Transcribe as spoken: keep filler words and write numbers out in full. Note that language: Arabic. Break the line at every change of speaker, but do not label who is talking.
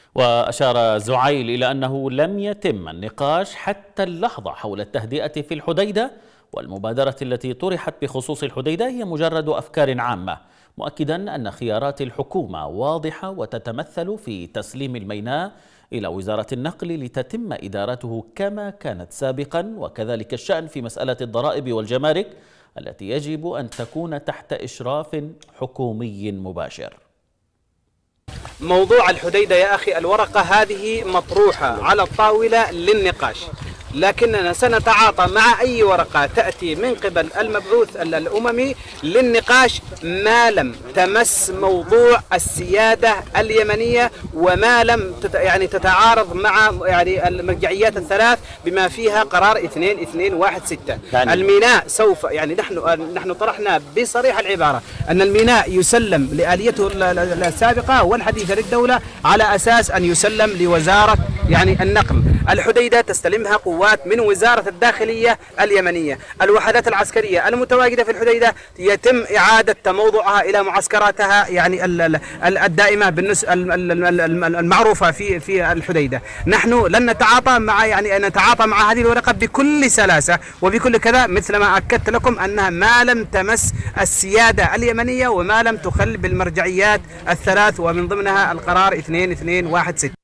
وأشار زعيل إلى أنه لم يتم النقاش حتى اللحظة حول التهدئة في الحديدة، والمبادرة التي طرحت بخصوص الحديدة هي مجرد أفكار عامة، مؤكدا أن خيارات الحكومة واضحة وتتمثل في تسليم الميناء إلى وزارة النقل لتتم إدارته كما كانت سابقا، وكذلك الشأن في مسألة الضرائب والجمارك التي يجب أن تكون تحت إشراف حكومي مباشر.
موضوع الحديدة يا أخي، الورقة هذه مطروحة على الطاولة للنقاش، لكننا سنتعاطى مع أي ورقة تأتي من قبل المبعوث الأممي للنقاش ما لم تمس موضوع السيادة اليمنية وما لم يعني تتعارض مع يعني المرجعيات الثلاث بما فيها قرار اثنين اثنين واحد ستة. يعني الميناء سوف يعني نحن نحن طرحنا بصريح العبارة أن الميناء يسلم لآليته السابقة والحديثة للدولة على أساس أن يسلم لوزارة يعني النقل. الحديدة تستلمها قوات من وزارة الداخلية اليمنية. الوحدات العسكرية المتواجدة في الحديدة يتم إعادة تموضعها إلى معسكراتها يعني الدائمة بالنسبة المعروفة في في الحديدة. نحن لن نتعاطى مع يعني أن نتعاطى مع هذه الورقة بكل سلاسة وبكل كذا، مثل ما أكدت لكم أنها ما لم تمس السيادة اليمنية وما لم تخل بالمرجعيات الثلاث ومن ضمنها القرار اثنين اثنين واحد ستة.